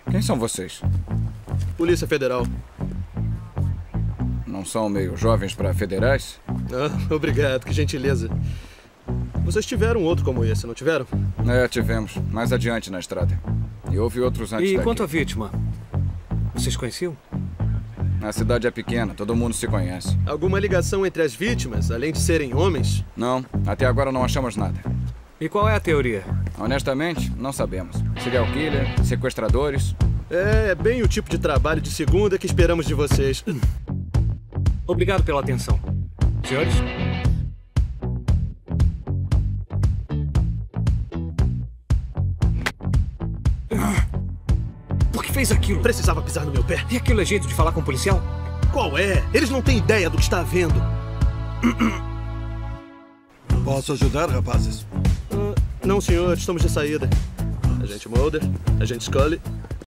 Quem são vocês? Polícia Federal. Não são meio jovens para federais? Ah, obrigado, que gentileza. Vocês tiveram outro como esse, não tiveram? É, tivemos. Mais adiante na estrada. E houve outros antes E daqui. quanto à vítima? Vocês conheciam? A cidade é pequena, todo mundo se conhece. Alguma ligação entre as vítimas, além de serem homens? Não, até agora não achamos nada. E qual é a teoria? Honestamente, não sabemos. Serial killer, sequestradores... É bem o tipo de trabalho de segunda que esperamos de vocês. Obrigado pela atenção. Senhores? Por que fez aquilo? Precisava pisar no meu pé. E aquilo é jeito de falar com o policial? Qual é? Eles não têm ideia do que está vendo. Posso ajudar, rapazes? Não, senhor. Estamos de saída. Agente Mulder, agente Scully.